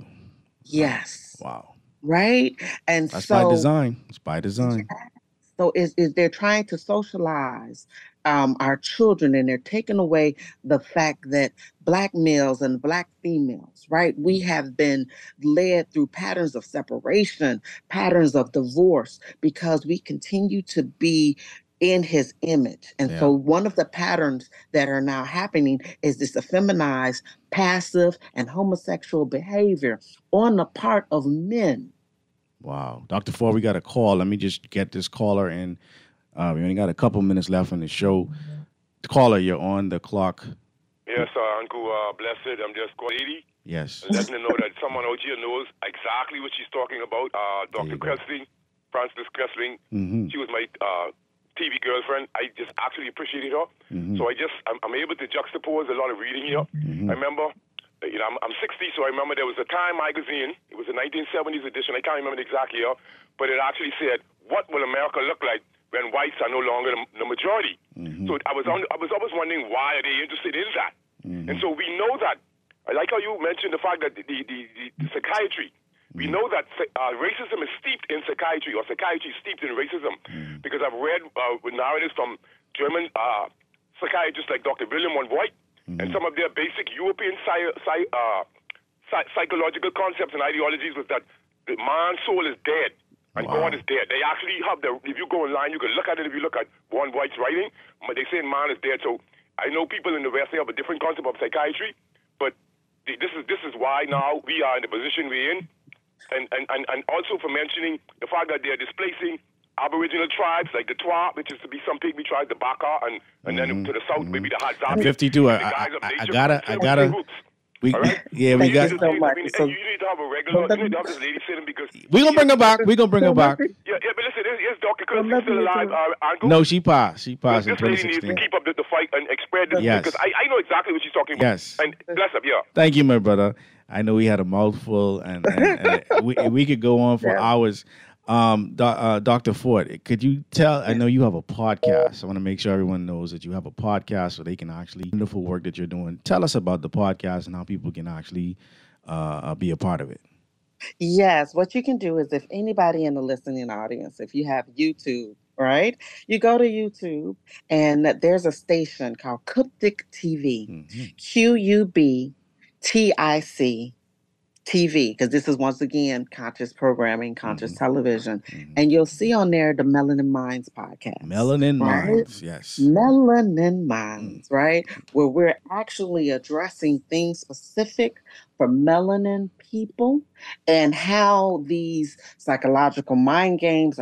Yes.
Wow.
Right? And
That's
so,
by design. It's by design.
So is, is they're trying to socialize um, our children, and they're taking away the fact that Black males and Black females, right? We have been led through patterns of separation, patterns of divorce, because we continue to be in his image. And
Yeah.
so one of the patterns that are now happening is this effeminized, passive, and homosexual behavior on the part of men.
Wow. Doctor Ford, we got a call. Let me just get this caller in. Uh, we only got a couple minutes left on the show. Caller, you're on the clock.
Yes, uh, Uncle uh, Blessed. I'm just calling eighty.
Yes.
Letting her know that someone out here knows exactly what she's talking about. Uh, Doctor Kressling, Frances Kressling.
Mm-hmm.
She was my uh, T V girlfriend. I just actually appreciated her.
Mm-hmm.
So I just, I'm, I'm able to juxtapose a lot of reading here.
Mm-hmm.
I remember... You know, I'm, I'm sixty, so I remember there was a Time magazine. It was a nineteen seventies edition. I can't remember the exact year, but it actually said, "What will America look like when whites are no longer the, the majority?"
Mm-hmm.
So I was on, I was always wondering, why are they interested in that?
Mm-hmm.
And so we know that. I like how you mentioned the fact that the the, the, the psychiatry. Mm-hmm. We know that uh, racism is steeped in psychiatry, or psychiatry is steeped in racism, mm-hmm. because I've read uh, narratives from German uh, psychiatrists like Doctor Wilhelm von Voigt. Mm-hmm. And some of their basic European psy- psy- uh, psy- psychological concepts and ideologies was that the man's soul is dead and
wow.
God is dead. They actually have the, if you go online, you can look at it if you look at von Voigt's writing, but they say man is dead. So I know people in the West, they have a different concept of psychiatry, but the, this is this is why now we are in the position we're in. And, and, and, and also for mentioning the fact that they're displacing Aboriginal tribes like the Twa, which is to be some pygmy tribes, the Baka, and, and
mm-hmm.
then to the south, mm-hmm. maybe the Hadzabe.
fifty-two, I, I, I, I gotta, I gotta. We,
right?
Yeah, we got.
So much.
I mean,
So,
you need to have a regular. You need to have this lady sitting because
we gonna bring her back. We gonna bring her back.
Yeah, yeah, but listen, is, is Doctor Kirsten still alive? Uh, Uncle?
No, she passed. She passed in
this
twenty
lady
sixteen.
needs to keep up the, the fight and spread this
yes.
because I, I know exactly what she's talking about.
Yes.
And bless up, yeah.
Thank you, my brother. I know we had a mouthful, and, and, and we we could go on for yeah. hours. Um, do, uh, Doctor Ford, could you tell? I know you have a podcast. I want to make sure everyone knows that you have a podcast, so they can actually wonderful work that you're doing. Tell us about the podcast and how people can actually uh, be a part of it.
Yes, what you can do is if anybody in the listening audience, if you have YouTube, right, you go to YouTube and there's a station called Cuptic T V, mm-hmm. Q U B T I C T V, because this is once again conscious programming, conscious mm-hmm. television. Mm-hmm. And you'll see on there the Melanin Minds podcast.
Melanin
right?
Minds, yes.
Melanin Minds, mm-hmm. right? Where we're actually addressing things specific for melanin people and how these psychological mind games are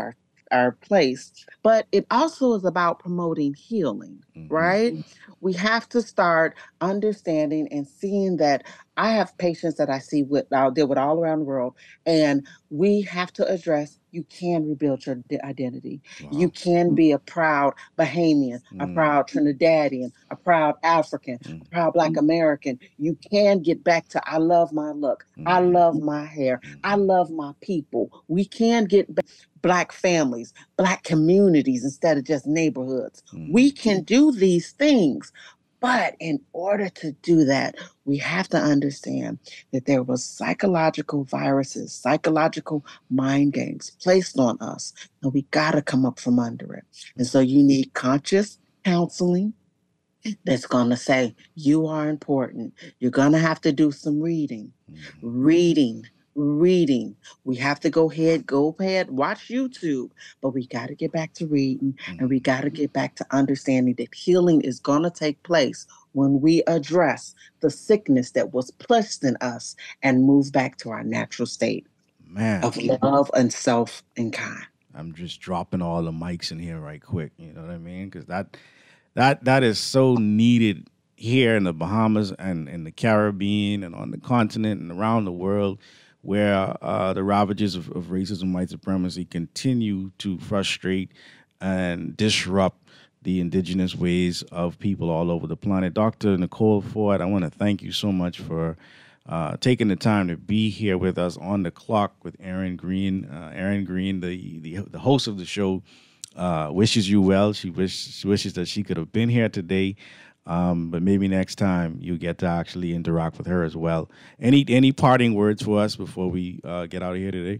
our place. But it also is about promoting healing,
Mm-hmm.
right? We have to start understanding and seeing that I have patients that I see with, I deal with all around the world, and we have to address you can rebuild your d- identity.
Wow.
You can be a proud Bahamian,
Mm.
a proud Trinidadian, a proud African,
Mm.
a proud Black American. You can get back to I love my look, I love my hair, I love my people. We can get back Black families, Black communities instead of just neighborhoods. We can do these things. But in order to do that, we have to understand that there was psychological viruses, psychological mind games placed on us, and we got to come up from under it. And so you need conscious counseling that's going to say, you are important. You're going to have to do some reading, reading, reading. We have to go ahead, go ahead, watch YouTube, but we got to get back to reading, and we got to get back to understanding that healing is going to take place when we address the sickness that was placed in us and move back to our natural state
Man.
of love and self and kind.
I'm just dropping all the mics in here right quick. You know what I mean? Because that that that is so needed here in the Bahamas and in the Caribbean and on the continent and around the world, where uh, the ravages of, of racism, white supremacy continue to frustrate and disrupt the indigenous ways of people all over the planet. Doctor Nicole Ford, I want to thank you so much for uh, taking the time to be here with us on the clock with Erin Greene. Uh, Erin Greene, the, the the host of the show, uh, wishes you well. She, wish, she wishes that she could have been here today. Um, but maybe next time you get to actually interact with her as well. Any any parting words for us before we uh, get out of here today?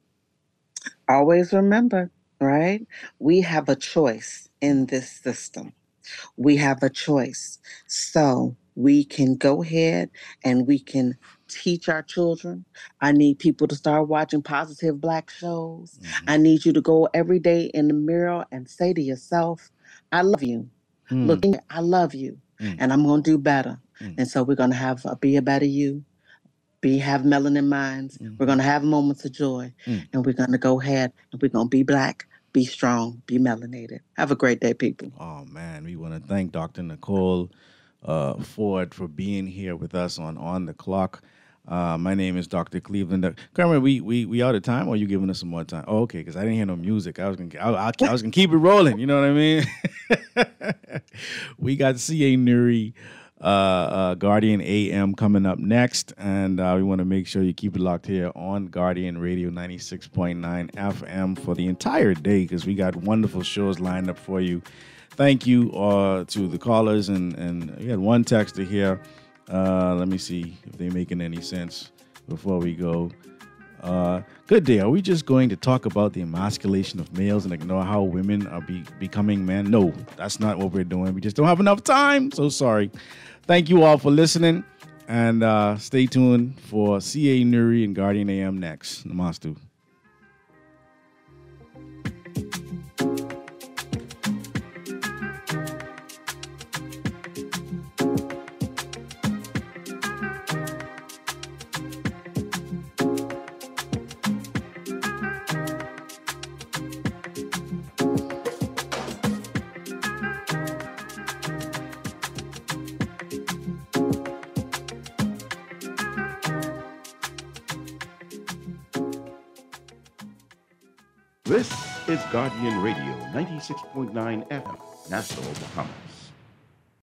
Always remember, right? We have a choice in this system. We have a choice. So we can go ahead and we can teach our children. I need people to start watching positive Black shows. Mm-hmm. I need you to go every day in the mirror and say to yourself, I love you. Mm. Look, I love you. Mm. And I'm going to do better. Mm. And so we're going to have a, be a better you. Be have melanin minds. Mm. We're going to have moments of joy. Mm. And we're going to go ahead and we're going to be Black, be strong, be melanated. Have a great day, people.
Oh, man. We want to thank Doctor Nicole uh, Ford for being here with us on On the Clock. Uh, my name is Doctor Cleveland. Carmen, we we we out of time, or are you giving us some more time? Oh, okay, because I didn't hear no music. I was gonna I, I, I was gonna keep it rolling. You know what I mean? We got C A Nuri, uh, uh, Guardian A M coming up next, and uh, we want to make sure you keep it locked here on Guardian Radio ninety-six point nine F M for the entire day, because we got wonderful shows lined up for you. Thank you uh, to the callers, and and we had one texter here. Uh, let me see if they're making any sense before we go. Uh, good day. Are we just going to talk about the emasculation of males and ignore how women are be- becoming men? No, that's not what we're doing. We just don't have enough time. So sorry. Thank you all for listening. And uh, stay tuned for C A Nuri and Guardian A M next. Namastu.
This is Guardian Radio ninety-six point nine F M, Nassau, Bahamas.